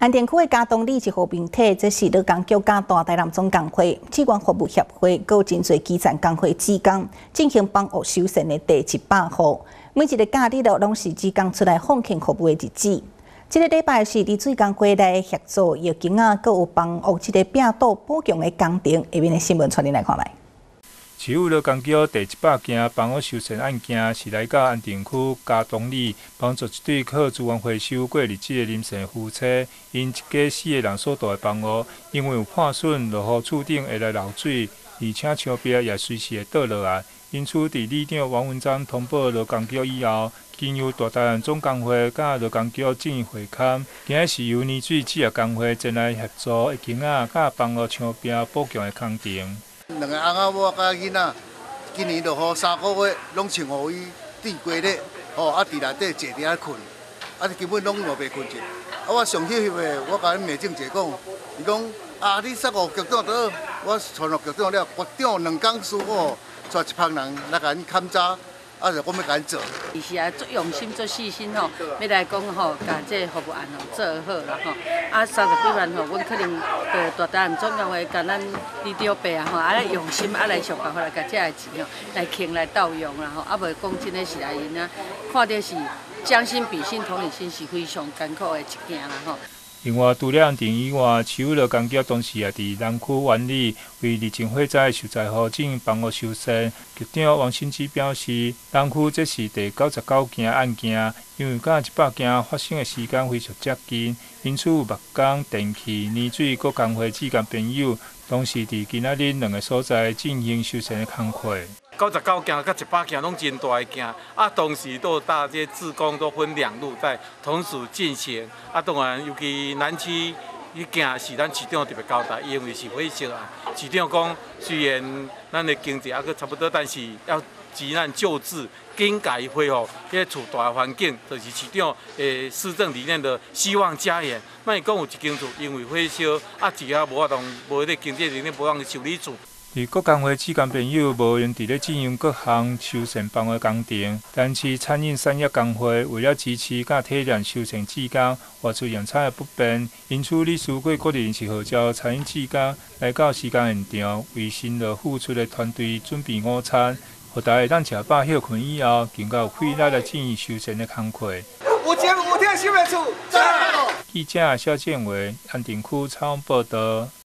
安定区的嘉东里一号媒体，这是乐工局嘉大台南总工会、志愿服务协会，还有真侪基层工会职工进行帮学修宪的第100号。每一个假日拢是职工出来奉献服务的日子。这个礼拜是伫水工会来协助药警啊，还有帮学这个病毒补强的工程。下面的新闻传恁来看卖。 市府乐工局第100件帮学修宪案件是来到安定区嘉东里，帮助一对靠资源回收过日子的临时夫妻，因一家4个人所住的房屋，因为有破损，落雨厝顶会来漏水，而且墙壁也随时会倒落来。因此，伫里长王文章通报乐工局以后，经由大台南总工会甲乐工局进行会勘，今日是由泥水职业工会前来协助会警仔甲帮学墙壁补强的工程。 2个翁仔某甲囡仔，今年落雨3个月，拢穿互伊地瓜咧，伫内底坐伫遐困，根本拢无袂困着。我上气的，我甲民政者讲，伊讲你杀我局长倒，我传落局长了，局长2工师傅，带一帮人来甲因勘查。 就我要甲因做， 伊是啊，足用心、足细心吼，要来讲吼，甲这服务案吼做好啦吼。30几万吼，阮可能大台南总工会甲咱里长伯啊吼，来用心来想办法来甲这个钱吼来倾来盗用啦吼，袂讲真诶是来因啊，看到是将心比心、同理心是非常艰苦的一件啦吼。 另外，除了安定以外，市府乐工局同时也伫南区湾里为疫情火灾受灾户进行帮学修宪。局长王新之表示，南区这是第99件案件，因为甲100件发生的时间非常接近，因此木工、电器、泥水各工会志工朋友，同时伫今仔日2个所在进行修宪的工作。 99件甲100件拢真大个件，同时都大这志工都分2路在同时进行。当然，尤其南区迄件是咱市长特别交代，因为是火烧案。市长讲，虽然咱的经济还佫差不多，但是要急难救治，紧甲伊恢复迄个厝大环境，就是市长的施政理念的希望家园。莫讲有一间厝因为火烧，一下无法通，无迄个经济能力无通修理厝。 而各工会志工朋友无闲伫咧进行各项修宪帮的工程，但是餐饮产业工会为了支持甲体谅修宪志工活出用餐的不便，因此理事会决定是号召餐饮志工来到施工现场，为辛劳付出的团队准备午餐，互大家当食饱休困以后，更加有气力来进行修宪的工作。 有情有体，心的厝。记者肖建伟，安定区采访报道。